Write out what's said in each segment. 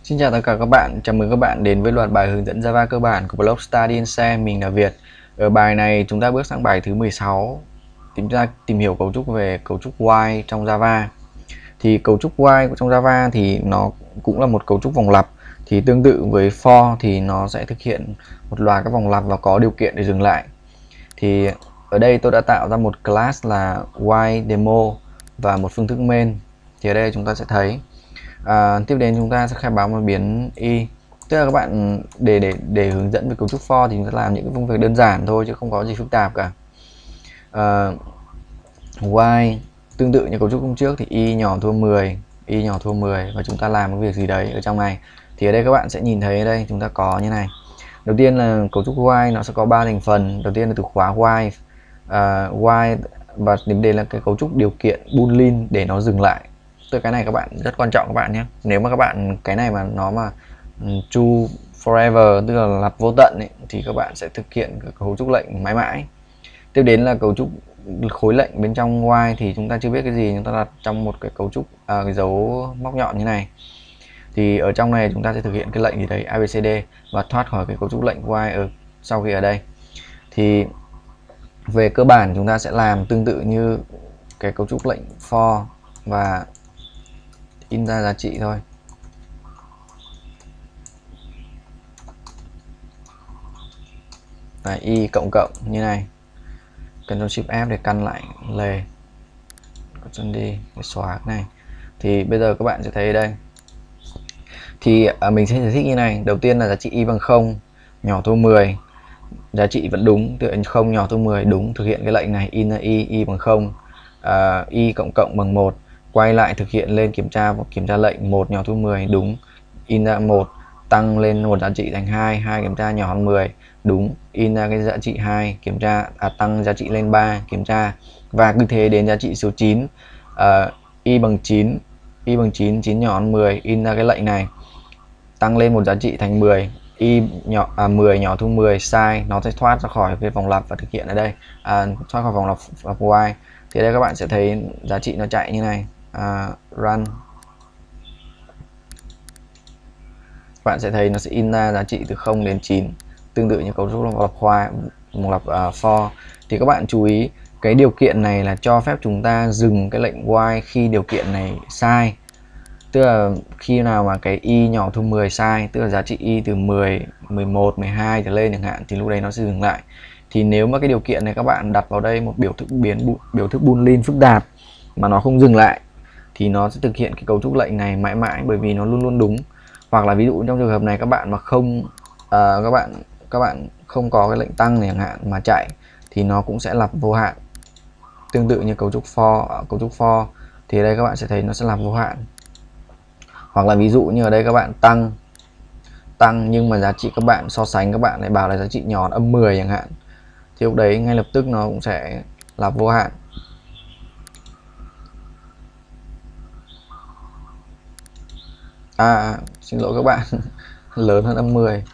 Xin chào tất cả các bạn, chào mừng các bạn đến với loạt bài hướng dẫn Java cơ bản của blog Study and Share. Mình là Việt. Ở bài này chúng ta bước sang bài thứ 16. Chúng ta tìm hiểu cấu trúc về cấu trúc while trong Java. Thì cấu trúc while trong Java thì nó cũng là một cấu trúc vòng lặp. Thì tương tự với for thì nó sẽ thực hiện một loạt các vòng lặp và có điều kiện để dừng lại. Thì ở đây tôi đã tạo ra một class là while demo và một phương thức main. Thì ở đây chúng ta sẽ thấy tiếp đến chúng ta sẽ khai báo một biến y, tức là các bạn để hướng dẫn về cấu trúc for thì chúng ta làm những cái công việc đơn giản thôi chứ không có gì phức tạp cả. While tương tự như cấu trúc hôm trước thì y nhỏ thua 10, y nhỏ thua 10 và chúng ta làm cái việc gì đấy ở trong này. Thì ở đây các bạn sẽ nhìn thấy ở đây chúng ta có như này. Đầu tiên là cấu trúc while nó sẽ có 3 thành phần. Đầu tiên là từ khóa while, while và điểm đến là cái cấu trúc điều kiện boolean để nó dừng lại. Từ cái này các bạn rất quan trọng các bạn nhé. Nếu mà các bạn cái này mà nó mà true forever, tức là lặp vô tận ấy, thì các bạn sẽ thực hiện cấu trúc lệnh mãi mãi. Tiếp đến là cấu trúc khối lệnh bên trong while thì chúng ta chưa biết cái gì, chúng ta đặt trong một cái cấu trúc cái dấu móc nhọn như này. Thì ở trong này chúng ta sẽ thực hiện cái lệnh gì đấy ABCD và thoát khỏi cái cấu trúc lệnh while ở sau khi ở đây. Thì về cơ bản chúng ta sẽ làm tương tự như cái cấu trúc lệnh for và in ra giá trị thôi. Và y cộng cộng như này. Ctrl Shift F để căn lại lề. Ctrl D để xóa cái này. Thì bây giờ các bạn sẽ thấy ở đây. Thì mình sẽ giải thích như này. Đầu tiên là giá trị y bằng 0, nhỏ thua 10. Giá trị vẫn đúng, tức là 0 nhỏ thua 10 đúng, thực hiện cái lệnh này in ra y bằng 0, y cộng cộng bằng 1. Quay lại thực hiện lên kiểm tra lệnh 1 nhỏ thua 10 đúng, in ra 1, tăng lên một giá trị thành 2, 2 kiểm tra nhỏ hơn 10 đúng, in ra cái giá trị 2, kiểm tra tăng giá trị lên 3, kiểm tra, và cứ thế đến giá trị số 9, y bằng 9, y bằng 9, 9 nhỏ hơn 10, in ra cái lệnh này, tăng lên một giá trị thành 10, y nhỏ 10 nhỏ thua 10 sai, nó sẽ thoát ra khỏi cái vòng lặp và thực hiện ở đây, thoát khỏi vòng lặp while. Thì đây các bạn sẽ thấy giá trị nó chạy như này. Run, bạn sẽ thấy nó sẽ in ra giá trị từ 0 đến 9, tương tự như cấu trúc vòng lặp while, vòng lặp for. Thì các bạn chú ý cái điều kiện này là cho phép chúng ta dừng cái lệnh while khi điều kiện này sai, tức là khi nào mà cái y nhỏ thua 10 sai, tức là giá trị y từ 10, 11, 12 trở lên chẳng hạn, thì lúc đấy nó sẽ dừng lại. Thì nếu mà cái điều kiện này các bạn đặt vào đây một biểu thức boolean phức tạp mà nó không dừng lại thì nó sẽ thực hiện cái cấu trúc lệnh này mãi mãi, bởi vì nó luôn luôn đúng. Hoặc là ví dụ trong trường hợp này các bạn mà không các bạn không có cái lệnh tăng này chẳng hạn mà chạy thì nó cũng sẽ lặp vô hạn, tương tự như cấu trúc for. Thì ở đây các bạn sẽ thấy nó sẽ lặp vô hạn. Hoặc là ví dụ như ở đây các bạn tăng nhưng mà giá trị các bạn so sánh các bạn lại bảo là giá trị nhỏ âm 10 chẳng hạn, thì lúc đấy ngay lập tức nó cũng sẽ lặp vô hạn. Xin lỗi các bạn, lớn hơn âm 10,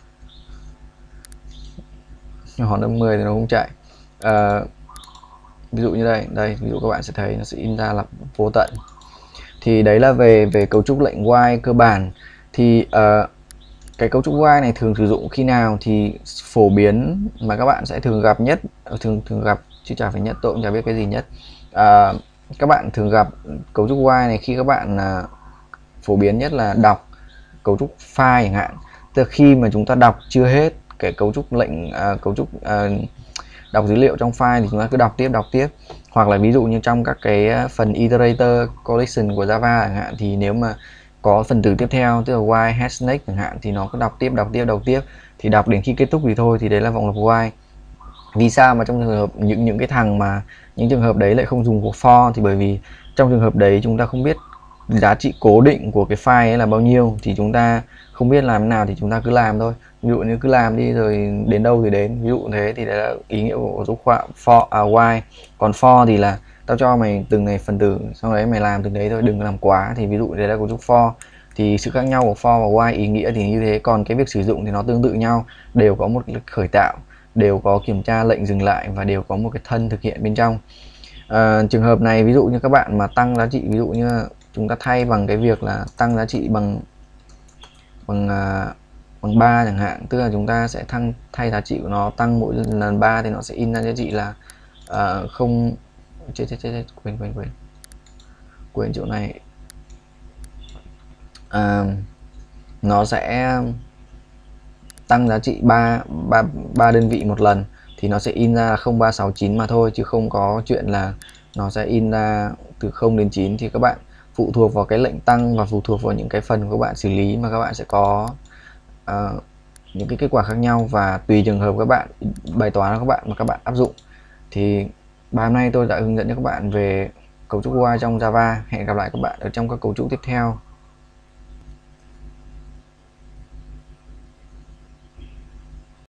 nhỏ hơn âm 10 thì nó không chạy. Ví dụ như đây, ví dụ các bạn sẽ thấy nó sẽ in ra là vô tận. Thì đấy là về cấu trúc lệnh while cơ bản. Thì cái cấu trúc while này thường sử dụng khi nào thì phổ biến mà các bạn sẽ thường gặp nhất, thường gặp chứ chả phải nhất, tôi cũng chả biết cái gì nhất. Các bạn thường gặp cấu trúc while này khi các bạn phổ biến nhất là đọc cấu trúc file chẳng hạn, tức là khi mà chúng ta đọc chưa hết cái cấu trúc lệnh đọc dữ liệu trong file thì chúng ta cứ đọc tiếp. Hoặc là ví dụ như trong các cái phần iterator collection của Java chẳng hạn, thì nếu mà có phần từ tiếp theo, tức là while hash next chẳng hạn, thì nó cứ đọc tiếp thì đọc đến khi kết thúc thì thôi, thì đấy là vòng lặp while. Vì sao mà trong trường hợp những trường hợp đấy lại không dùng của for, thì bởi vì trong trường hợp đấy chúng ta không biết giá trị cố định của cái file ấy là bao nhiêu, thì chúng ta không biết làm thế nào thì chúng ta cứ làm thôi. Ví dụ như cứ làm đi rồi đến đâu thì đến, ví dụ thế. Thì đấy là ý nghĩa của dấu khoa while. Còn for thì là tao cho mày từng này phần tử, sau đấy mày làm từng đấy thôi, đừng làm quá. Thì ví dụ đấy là cấu trúc for. Thì sự khác nhau của for và while ý nghĩa thì như thế, còn cái việc sử dụng thì nó tương tự nhau, đều có một cái khởi tạo, đều có kiểm tra lệnh dừng lại và đều có một cái thân thực hiện bên trong. Trường hợp này ví dụ như các bạn mà tăng giá trị, ví dụ như chúng ta thay bằng cái việc là tăng giá trị bằng bằng 3 chẳng hạn, tức là chúng ta sẽ thay giá trị của nó tăng mỗi lần 3 thì nó sẽ in ra giá trị là không quên chỗ này. Nó sẽ tăng giá trị 3 đơn vị một lần thì nó sẽ in ra 0369 mà thôi, chứ không có chuyện là nó sẽ in ra từ 0 đến 9. Thì các bạn phụ thuộc vào cái lệnh tăng và phụ thuộc vào những cái phần của các bạn xử lý mà các bạn sẽ có những cái kết quả khác nhau, và tùy trường hợp các bạn, bài toán của các bạn mà các bạn áp dụng. Thì bài hôm nay tôi đã hướng dẫn cho các bạn về cấu trúc UI trong Java. Hẹn gặp lại các bạn ở trong các cấu trúc tiếp theo.